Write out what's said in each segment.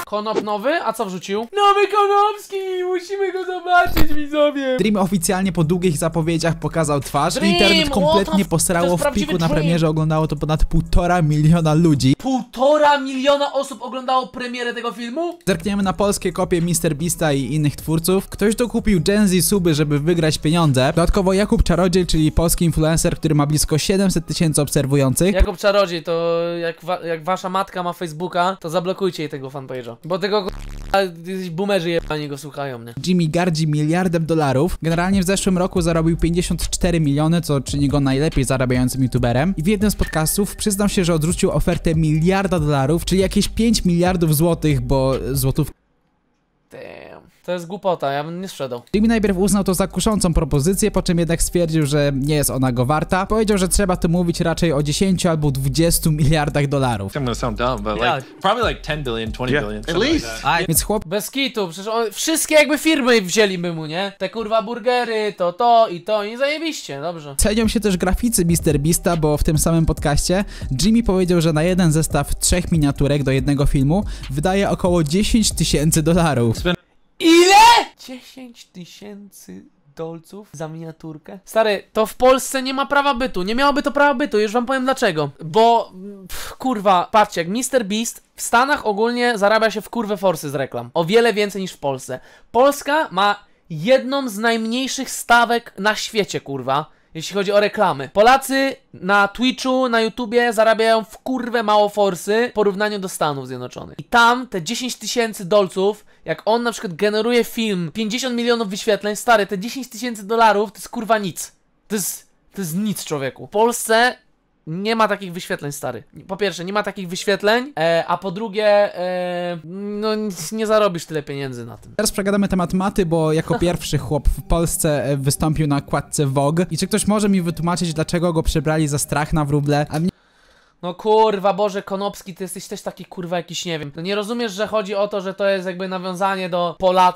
Konop nowy? A co wrzucił? Nowy Konopski! Musimy go zobaczyć, widzowie! Dream oficjalnie po długich zapowiedziach pokazał twarz. Dream, Internet kompletnie posrało w piku. Na premierze oglądało to ponad 1,5 miliona ludzi. 1,5 miliona osób oglądało premierę tego filmu? Zerkniemy na polskie kopie MrBeasta i innych twórców. Ktoś dokupił Gen Z suby, żeby wygrać pieniądze. Dodatkowo Jakub Czarodziej, czyli polski influencer, który ma blisko 700 000 obserwujących. Jakub Czarodziej, to jak wasza matka ma Facebooka, to zablokujcie jej tego fanpage'a. Bo tego boomerzy jebani go słuchają, nie? Jimmy gardzi $1 miliard. Generalnie w zeszłym roku zarobił 54 miliony, co czyni go najlepiej zarabiającym youtuberem. I w jednym z podcastów przyznał się, że odrzucił ofertę $1 miliarda, czyli jakieś 5 miliardów złotych, bo złotów... Damn. To jest głupota, ja bym nie sprzedał. Jimmy najpierw uznał to za kuszącą propozycję, po czym jednak stwierdził, że nie jest ona go warta. Powiedział, że trzeba tu mówić raczej o 10 albo 20 miliardach dolarów. I'm gonna sound dumb, but like probably like 10 billion, 20 billion. At least. Więc chłop Bez kitu, przecież wszystkie jakby firmy wzięliby mu, nie? Te kurwa burgery, to i zajebiście, dobrze. cenią się też graficy MrBeasta, bo w tym samym podcaście Jimmy powiedział, że na jeden zestaw 3 miniaturek do jednego filmu wydaje około $10 000. Ile? 10 000 dolców za miniaturkę? Stary, to w Polsce nie ma prawa bytu. Nie miałoby to prawa bytu, już wam powiem dlaczego. Bo, kurwa, patrzcie, jak MrBeast w Stanach ogólnie zarabia się w kurwę forsy z reklam. O wiele więcej niż w Polsce. Polska ma jedną z najmniejszych stawek na świecie, kurwa. Jeśli chodzi o reklamy. Polacy na Twitchu, na YouTubie zarabiają w kurwę mało forsy w porównaniu do Stanów Zjednoczonych. I tam te 10 000 dolców, jak on na przykład generuje film, 50 milionów wyświetleń, stary, te 10 000 dolarów to jest kurwa nic. To jest nic, człowieku. W Polsce nie ma takich wyświetleń, stary. Po pierwsze, nie ma takich wyświetleń, a po drugie, no nie zarobisz tyle pieniędzy na tym. Teraz przegadamy temat maty, bo jako pierwszy chłop w Polsce wystąpił na okładce Vogue. I czy ktoś może mi wytłumaczyć, dlaczego go przebrali za strach na wróble? A mnie... No kurwa, Boże, Konopski, ty jesteś też taki kurwa jakiś, nie wiem. No nie rozumiesz, że chodzi o to, że to jest jakby nawiązanie do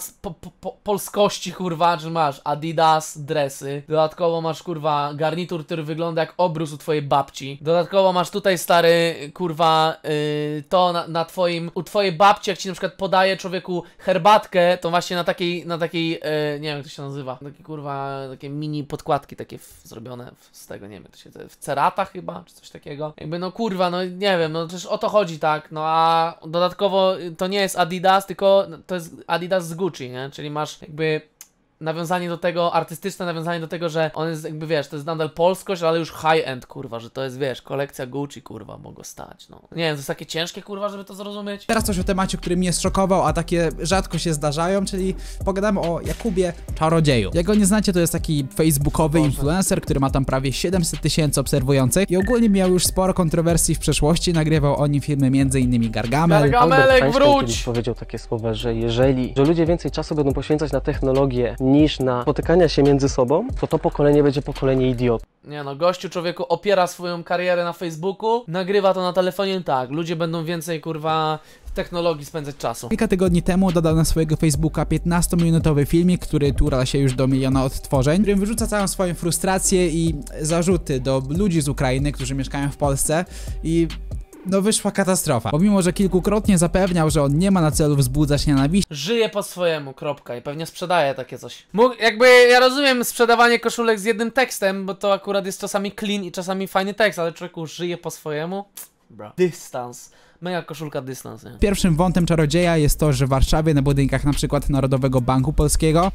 polskości, kurwa, że masz Adidas, dresy. Dodatkowo masz, kurwa, garnitur, który wygląda jak obrus u twojej babci. Dodatkowo masz tutaj, stary, kurwa, to u twojej babci, jak ci na przykład podaje człowieku herbatkę, to właśnie na takiej, nie wiem jak to się nazywa, takie kurwa, takie mini podkładki takie zrobione z tego, nie wiem, to się w ceratach chyba, czy coś takiego. Jakby no kurwa, no nie wiem, no przecież o to chodzi, tak, no a dodatkowo to nie jest Adidas, tylko to jest Adidas z Gucci, nie, czyli masz jakby nawiązanie do tego, artystyczne nawiązanie do tego, że on jest jakby, wiesz, to jest nadal polskość, ale już high-end, kurwa, że to jest, wiesz, kolekcja Gucci, kurwa, mogło stać, no. Nie wiem, to jest takie ciężkie, kurwa, żeby to zrozumieć. Teraz coś o temacie, który mnie zszokował, a takie rzadko się zdarzają, czyli pogadamy o Jakubie Czarodzieju. Jak go nie znacie, to jest taki facebookowy influencer, który ma tam prawie 700 000 obserwujących i ogólnie miał już sporo kontrowersji w przeszłości, nagrywał o nim filmy m.in. Gargamel. Gargamelek, wróć! Kiedyś powiedział takie słowa, że że ludzie więcej czasu będą poświęcać na technologię niż na spotykania się między sobą, to pokolenie będzie pokolenie idiotów. Nie no, gościu, człowieku opiera swoją karierę na Facebooku, nagrywa to na telefonie, tak, ludzie będą więcej, kurwa, w technologii spędzać czasu. Kilka tygodni temu dodał na swojego Facebooka 15-minutowy filmik, który tura się już do 1 miliona odtworzeń, w którym wyrzuca całą swoją frustrację i zarzuty do ludzi z Ukrainy, którzy mieszkają w Polsce i... no wyszła katastrofa. Pomimo, że kilkukrotnie zapewniał, że on nie ma na celu wzbudzać nienawiści. Żyje po swojemu, kropka. I pewnie sprzedaje takie coś. Jakby ja rozumiem sprzedawanie koszulek z jednym tekstem, bo to akurat jest czasami clean i czasami fajny tekst, ale człowieku żyje po swojemu? Bro. Dystans. Mega koszulka dystans, nie? Pierwszym wątem Czarodzieja jest to, że w Warszawie na budynkach na przykład Narodowego Banku Polskiego...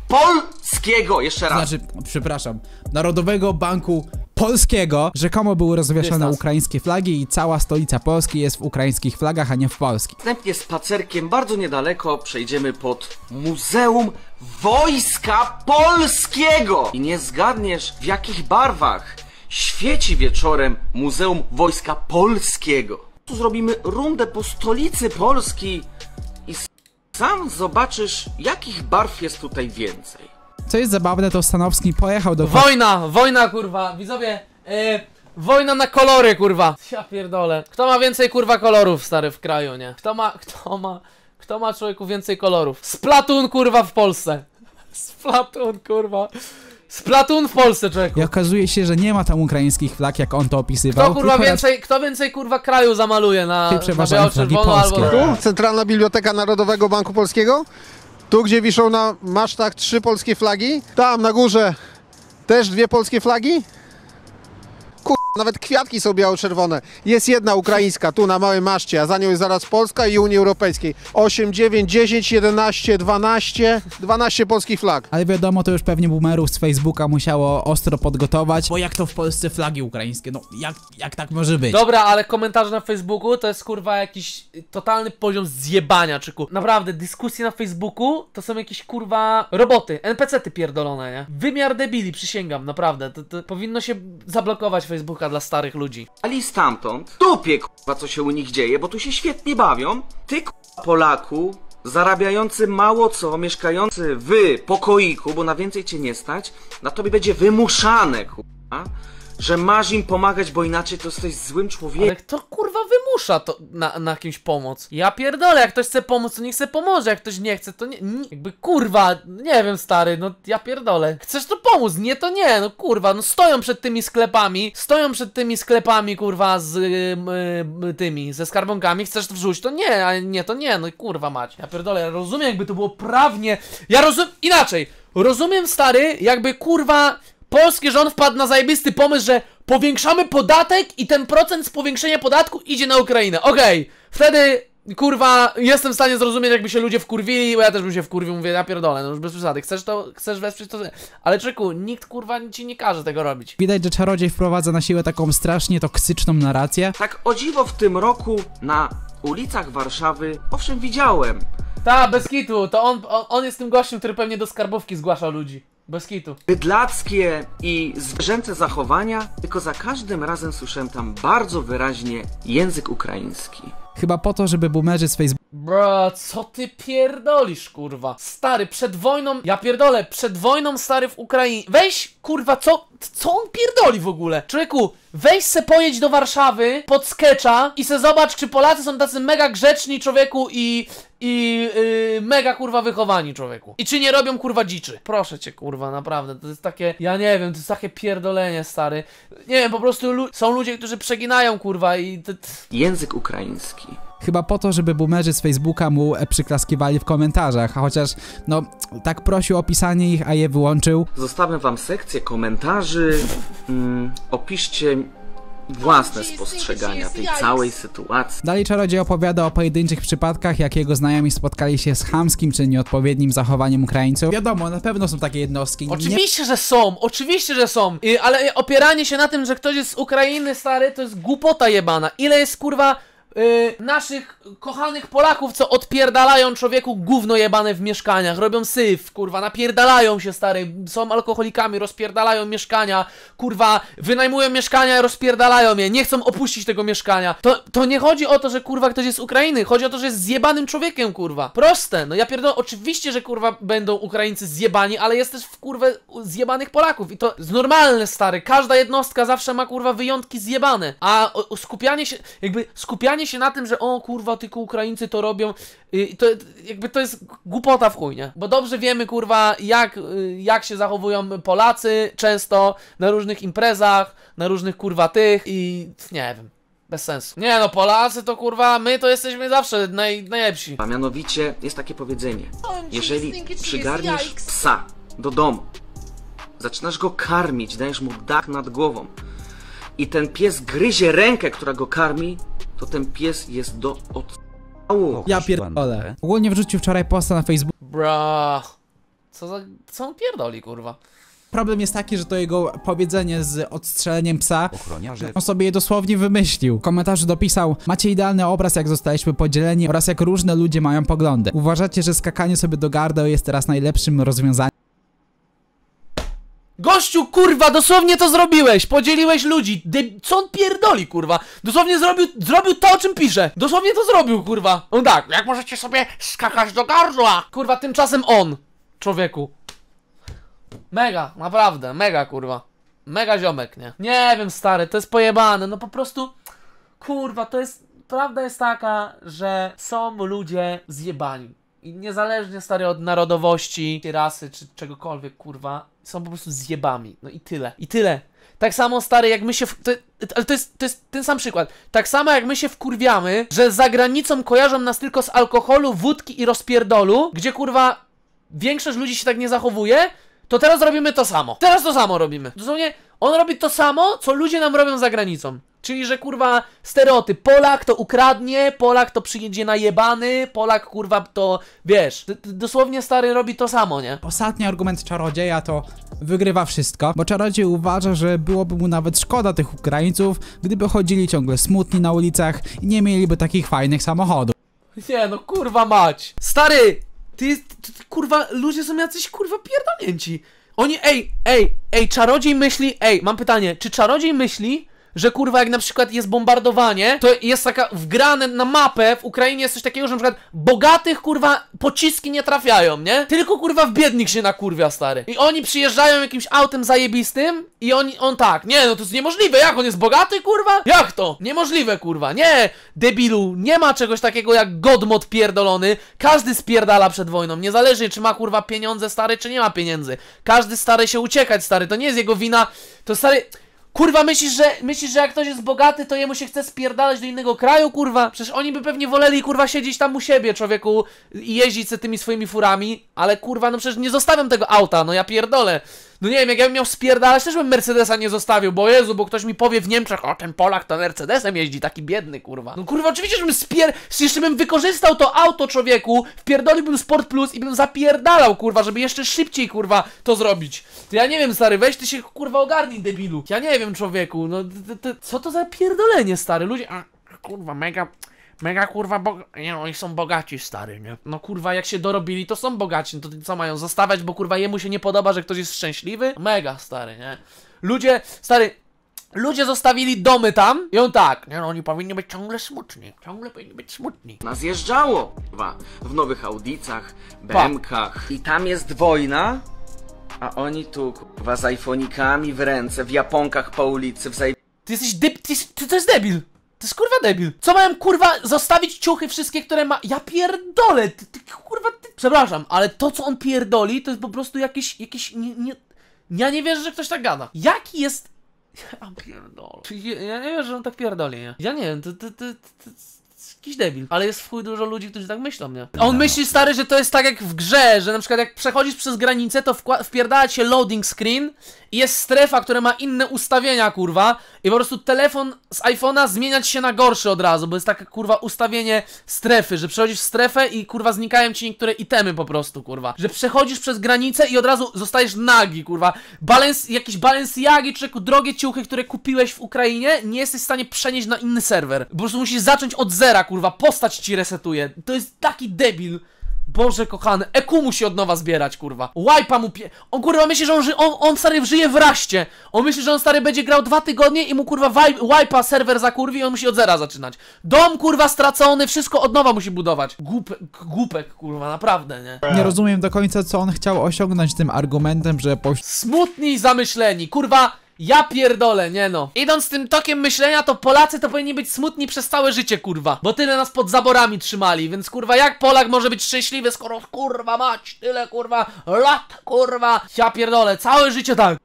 Jeszcze raz! Znaczy, przepraszam, Narodowego Banku Polskiego rzekomo były rozwieszone ukraińskie flagi i cała stolica Polski jest w ukraińskich flagach, a nie w polskich. Następnie spacerkiem bardzo niedaleko przejdziemy pod Muzeum Wojska Polskiego. I nie zgadniesz, w jakich barwach świeci wieczorem Muzeum Wojska Polskiego. Tu zrobimy rundę po stolicy Polski i sam zobaczysz, jakich barw jest tutaj więcej. Co jest zabawne, to Stanowski pojechał do... Wojna, kurwa, widzowie, wojna na kolory, kurwa. Ja pierdolę. Kto ma więcej, kurwa, kolorów, stary, w kraju, nie? Kto ma człowieku więcej kolorów? Splatoon, kurwa, w Polsce. Splatoon, kurwa. Splatoon w Polsce, człowieku. I okazuje się, że nie ma tam ukraińskich flag, jak on to opisywał. Kto więcej kurwa kraju zamaluje na przeważają flagi biało-czerwono albo... polskie. Tu Centralna Biblioteka Narodowego Banku Polskiego. Tu, gdzie wiszą na masztach 3 polskie flagi. Tam na górze też 2 polskie flagi. Nawet kwiatki są biało-czerwone. Jest jedna ukraińska, tu na małej maszcie, a za nią jest zaraz Polska i Unii Europejskiej. 8, 9, 10, 11, 12, 12 polskich flag. Ale wiadomo, to już pewnie boomerów z Facebooka musiało ostro podgotować, bo jak to w Polsce flagi ukraińskie, no jak tak może być? Dobra, ale komentarze na Facebooku to jest kurwa jakiś totalny poziom zjebania, czyku. Naprawdę, dyskusje na Facebooku to są jakieś kurwa roboty, NPC-ty pierdolone, nie? Wymiar debili, przysięgam, naprawdę. To powinno się zablokować Facebooka dla starych ludzi. Ali stamtąd, dupie k***a, co się u nich dzieje, bo tu się świetnie bawią. Ty k***a, Polaku, zarabiający mało co, mieszkający w pokoiku, bo na więcej cię nie stać, na tobie będzie wymuszane k***a, że masz im pomagać, bo inaczej to jesteś złym człowiekiem. Ale kto kurwa wymusza to na kimś pomoc? Ja pierdolę, jak ktoś chce pomóc, to niech se pomoże, jak ktoś nie chce, to nie, jakby kurwa, nie wiem stary, no ja pierdolę. Chcesz to pomóc, nie to nie, no kurwa, no stoją przed tymi sklepami kurwa z tymi, ze skarbonkami, chcesz to wrzucić, to nie, a nie to nie, no kurwa mać. Ja pierdolę, ja rozumiem jakby to było prawnie, rozumiem stary, jakby kurwa polski rząd wpadł na zajebisty pomysł, że powiększamy podatek i ten procent z powiększenia podatku idzie na Ukrainę. Okej, wtedy kurwa jestem w stanie zrozumieć, jakby się ludzie wkurwili, bo ja też bym się wkurwił, mówię, ja pierdolę, no już bez przesady, chcesz wesprzeć to, ale czeku, nikt kurwa ci nie każe tego robić. Widać, że czarodziej wprowadza na siłę taką strasznie toksyczną narrację. Tak o dziwo w tym roku na ulicach Warszawy, owszem widziałem. Ta, bez kitu, to on jest tym gościem, który pewnie do skarbówki zgłasza ludzi. Bez kitu. Bydlackie i zwierzęce zachowania, tylko za każdym razem słyszałem tam bardzo wyraźnie język ukraiński. Chyba po to, żeby boomerzy z Facebooka Bro, co ty pierdolisz, kurwa? Stary, przed wojną, ja pierdolę, przed wojną stary w Ukrainie. Weź, kurwa, co on pierdoli w ogóle? Człowieku, weź se pojedź do Warszawy pod sketcha i se zobacz, czy Polacy są tacy mega grzeczni, człowieku, i mega kurwa wychowani, człowieku. I czy nie robią kurwa dziczy? Proszę cię, kurwa, naprawdę, to jest takie, ja nie wiem, to jest takie pierdolenie, stary. Nie wiem, po prostu są ludzie, którzy przeginają, kurwa, i... Język ukraiński. Chyba po to, żeby boomerzy z Facebooka mu przyklaskiwali w komentarzach, a chociaż, no, tak prosił o opisanie ich, a je wyłączył. Zostawiam wam sekcję komentarzy. Opiszcie własne spostrzegania tej całej sytuacji. Dalej czarodziej opowiada o pojedynczych przypadkach, jak jego znajomi spotkali się z chamskim czy nieodpowiednim zachowaniem Ukraińców. Wiadomo, na pewno są takie jednostki. Oczywiście, że są, ale opieranie się na tym, że ktoś jest z Ukrainy, stary, to jest głupota jebana. Ile jest, kurwa, naszych kochanych Polaków, co odpierdalają człowieku gówno jebane w mieszkaniach, robią syf, kurwa, napierdalają się, stary, są alkoholikami, rozpierdalają mieszkania, kurwa, wynajmują mieszkania, rozpierdalają je, nie chcą opuścić tego mieszkania. To nie chodzi o to, że kurwa ktoś jest z Ukrainy, chodzi o to, że jest zjebanym człowiekiem, kurwa. Proste, no ja pierdolę, oczywiście, że kurwa będą Ukraińcy zjebani, ale jest też w kurwę zjebanych Polaków i to jest normalne, stary, każda jednostka zawsze ma kurwa wyjątki zjebane, a skupianie się na tym, że o kurwa, tylko Ukraińcy to robią, to jakby to jest głupota w chuj, nie? Bo dobrze wiemy, kurwa, jak się zachowują Polacy często na różnych imprezach, na różnych kurwa tych i nie wiem, bez sensu. Nie no, Polacy to kurwa, my to jesteśmy zawsze najlepsi. A mianowicie jest takie powiedzenie, jeżeli przygarniesz psa do domu, zaczynasz go karmić, dajesz mu dach nad głową i ten pies gryzie rękę, która go karmi, to ten pies jest do odstrzału. Ja pierdolę. Ogólnie wrzucił wczoraj posta na Facebooku. Bra. Co on pierdoli, kurwa? Problem jest taki, że to jego powiedzenie z odstrzeleniem psa, on sobie je dosłownie wymyślił. W komentarzu dopisał: macie idealny obraz, jak zostaliśmy podzieleni oraz jak różne ludzie mają poglądy. Uważacie, że skakanie sobie do gardeł jest teraz najlepszym rozwiązaniem? Gościu, kurwa, dosłownie to zrobiłeś, podzieliłeś ludzi, co on pierdoli, kurwa, dosłownie zrobił to, o czym pisze, dosłownie to zrobił, kurwa. On tak, jak możecie sobie skakać do gardła? Kurwa, tymczasem on, człowieku. Mega, naprawdę, mega, kurwa, mega ziomek, nie? Nie wiem, stary, to jest pojebane, no po prostu, kurwa, prawda jest taka, że są ludzie zjebani. I niezależnie, stary, od narodowości, rasy, czy czegokolwiek, kurwa, są po prostu zjebami. No i tyle. I tyle. Tak samo, stary, jak my się... Ale to jest ten sam przykład. Tak samo jak my się wkurwiamy, że za granicą kojarzą nas tylko z alkoholu, wódki i rozpierdolu, gdzie, kurwa, większość ludzi się tak nie zachowuje, to teraz robimy to samo. Teraz to samo robimy. Dosłownie, on robi to samo, co ludzie nam robią za granicą. Czyli, że kurwa stereotyp, Polak to ukradnie, Polak to przyjedzie najebany, Polak kurwa to, wiesz, dosłownie, stary, robi to samo, nie? Ostatni argument czarodzieja to wygrywa wszystko, bo czarodziej uważa, że byłoby mu nawet szkoda tych Ukraińców, gdyby chodzili ciągle smutni na ulicach i nie mieliby takich fajnych samochodów. Nie no, kurwa mać. Stary, ty kurwa, ludzie są jacyś kurwa pierdolnięci. Oni, czarodziej myśli, mam pytanie, czy czarodziej myśli, że kurwa jak na przykład jest bombardowanie, to jest taka wgrane na mapę w Ukrainie jest coś takiego, że na przykład bogatych kurwa pociski nie trafiają, nie? Tylko kurwa w biednych się nakurwia, stary. I oni przyjeżdżają jakimś autem zajebistym i on tak, nie no to jest niemożliwe, jak on jest bogaty, kurwa? Jak to? Niemożliwe, kurwa, nie, debilu, nie ma czegoś takiego jak godmod pierdolony, każdy spierdala przed wojną, niezależnie czy ma kurwa pieniądze, stary, czy nie ma pieniędzy. Każdy stary się uciekać, stary, to nie jest jego wina, to stary... Kurwa, myślisz, że jak ktoś jest bogaty, to jemu się chce spierdalać do innego kraju, kurwa? Przecież oni by pewnie woleli, kurwa, siedzieć tam u siebie, człowieku, i jeździć se tymi swoimi furami, ale kurwa, no przecież nie zostawiam tego auta, no ja pierdolę. No nie wiem, jak ja bym miał spierdalać, też bym Mercedesa nie zostawił, bo Jezu, bo ktoś mi powie w Niemczech, o, ten Polak to Mercedesem jeździ, taki biedny, kurwa. No kurwa, oczywiście, żebym jeszcze bym wykorzystał to auto, człowieku, wpierdoliłbym Sport Plus i bym zapierdalał, kurwa, żeby jeszcze szybciej, kurwa, to zrobić. To ja nie wiem, stary, weź ty się, kurwa, ogarnij, debilu. Ja nie wiem, człowieku, no, co to za pierdolenie, stary, ludzie, kurwa, mega kurwa, nie, oni są bogaci, stary, nie? No kurwa, jak się dorobili, to są bogaci, no to co mają zostawiać, bo kurwa jemu się nie podoba, że ktoś jest szczęśliwy? Mega, stary, nie? Ludzie, stary, ludzie zostawili domy tam i on tak, nie no, oni powinni być ciągle smutni, ciągle powinni być smutni. Nas jeżdżało, kurwa, w nowych Audicach, BM-kach. I tam jest wojna, a oni tu, kurwa, z iPhonikami w ręce, w japonkach po ulicy, Ty jesteś to jest debil. To jest kurwa debil. Co mają kurwa zostawić ciuchy wszystkie, które ma... Ja pierdolę, kurwa, przepraszam, ale to co on pierdoli, to jest po prostu jakiś ja nie wierzę, że ktoś tak gada. Jaki jest... Ja pierdolę. Ja nie wierzę, że on tak pierdoli, nie? Ja nie wiem, to jakiś debil. Ale jest w chuj dużo ludzi, którzy tak myślą, nie? A on myśli, stary, że to jest tak jak w grze, że na przykład jak przechodzisz przez granicę, to wpierdala się loading screen i jest strefa, która ma inne ustawienia, kurwa, i po prostu telefon z iPhone'a zmieniać się na gorszy od razu, bo jest takie, kurwa, ustawienie strefy, że przechodzisz w strefę i, kurwa, znikają ci niektóre itemy po prostu, kurwa. Że przechodzisz przez granicę i od razu zostajesz nagi, kurwa. Jakieś Balenciagi, czy drogie ciuchy, które kupiłeś w Ukrainie, nie jesteś w stanie przenieść na inny serwer. Po prostu musisz zacząć od zera, kurwa, postać ci resetuje. To jest taki debil. Boże kochany, EQ musi od nowa zbierać, kurwa. Wipe'a mu on kurwa myśli, że on stary żyje w raście. On myśli, że on stary będzie grał 2 tygodnie i mu kurwa wipe'a serwer zakurwi i on musi od zera zaczynać. Dom kurwa stracony, wszystko od nowa musi budować. Głupek kurwa, naprawdę, nie? Nie rozumiem do końca, co on chciał osiągnąć tym argumentem, że smutni i zamyśleni, kurwa. Ja pierdolę, nie no. Idąc tym tokiem myślenia, to Polacy to powinni być smutni przez całe życie, kurwa. Bo tyle nas pod zaborami trzymali, więc kurwa, jak Polak może być szczęśliwy, skoro kurwa mać tyle kurwa lat, kurwa. Ja pierdolę, całe życie tak.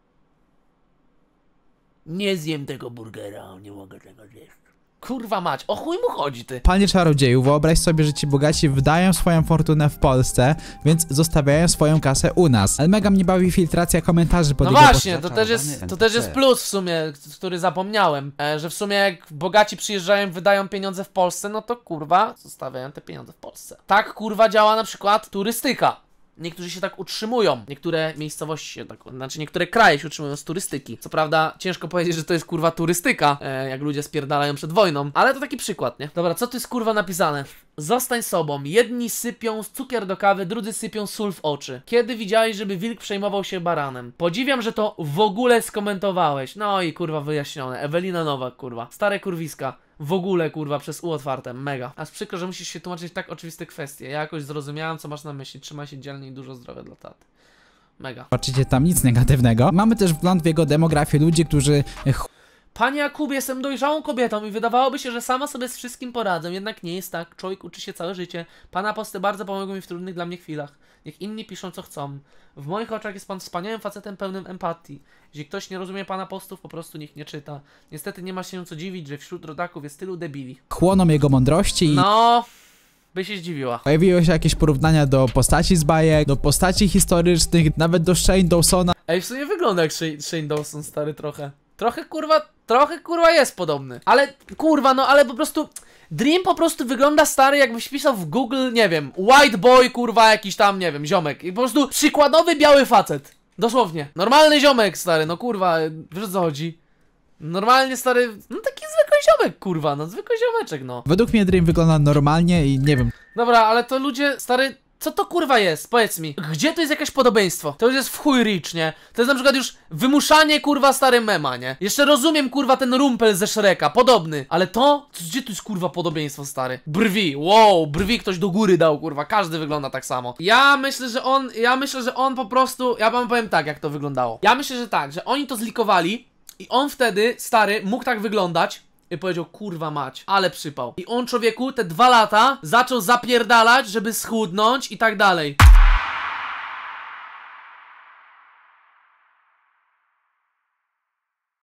Nie zjem tego burgera, nie mogę tego zjeść. Kurwa mać, o chuj mu chodzi, ty. Panie czarodzieju, wyobraź sobie, że ci bogaci wydają swoją fortunę w Polsce, więc zostawiają swoją kasę u nas. Ale mega mnie bawi filtracja komentarzy pod no właśnie, to też jest plus w sumie, który zapomniałem, że w sumie jak bogaci przyjeżdżają, wydają pieniądze w Polsce, no to kurwa zostawiają te pieniądze w Polsce. Tak kurwa działa na przykład turystyka. Niektórzy się tak utrzymują, niektóre miejscowości się tak, znaczy niektóre kraje się utrzymują z turystyki. Co prawda ciężko powiedzieć, że to jest kurwa turystyka, jak ludzie spierdalają przed wojną, ale to taki przykład, nie? Dobra, co tu jest kurwa napisane? Zostań sobą, jedni sypią cukier do kawy, drudzy sypią sól w oczy. Kiedy widziałeś, żeby wilk przejmował się baranem? Podziwiam, że to w ogóle skomentowałeś. No i kurwa wyjaśnione. Ewelina Nowak, kurwa. Stare kurwiska. W ogóle, kurwa, przez U otwarte, mega. Aż przykro, że musisz się tłumaczyć tak oczywiste kwestie. Ja jakoś zrozumiałem, co masz na myśli. Trzymaj się dzielnie i dużo zdrowia dla taty. Mega. Zobaczycie tam nic negatywnego. Mamy też wgląd w jego demografię ludzi, którzy Panie Jakubie, jestem dojrzałą kobietą i wydawałoby się, że sama sobie z wszystkim poradzę, jednak nie jest tak. Człowiek uczy się całe życie. Pana posty bardzo pomogą mi w trudnych dla mnie chwilach. Niech inni piszą co chcą. W moich oczach jest pan wspaniałym facetem pełnym empatii. Jeśli ktoś nie rozumie pana postów, po prostu niech nie czyta. Niestety nie ma się co dziwić, że wśród rodaków jest tylu debili. chłoną jego mądrości i No, by się zdziwiła. pojawiły się jakieś porównania do postaci z bajek, do postaci historycznych, nawet do Shane Dawsona. Ej, w sumie wygląda jak Shane Dawson, stary, trochę. Trochę kurwa jest podobny. Ale, kurwa, no ale po prostu... Dream po prostu wygląda, stary, jakbyś pisał w Google, nie wiem, white boy, kurwa, jakiś tam, nie wiem, ziomek. I po prostu przykładowy biały facet. Dosłownie. Normalny ziomek, stary, no kurwa, wiesz o co chodzi? Normalnie, stary, no taki zwykły ziomek, kurwa, no zwykły ziomeczek, no. Według mnie Dream wygląda normalnie i nie wiem, Dobra, ale to ludzie, stary, co to kurwa jest? Powiedz mi, gdzie to jest jakieś podobieństwo? To już jest w chuj rich, nie? To jest na przykład już wymuszanie, kurwa, stary mema, nie? Jeszcze rozumiem, kurwa, ten rumpel ze Shreka, podobny, ale to? Gdzie tu jest, kurwa, podobieństwo, stary? Brwi, wow, brwi ktoś do góry dał, kurwa, każdy wygląda tak samo. Ja myślę, że on po prostu, ja wam powiem tak, jak to wyglądało. Ja myślę, że tak, że oni to zlikowali i on wtedy, stary, mógł tak wyglądać, i powiedział, kurwa mać, ale przypał. I on, człowieku, te 2 lata zaczął zapierdalać, żeby schudnąć i tak dalej.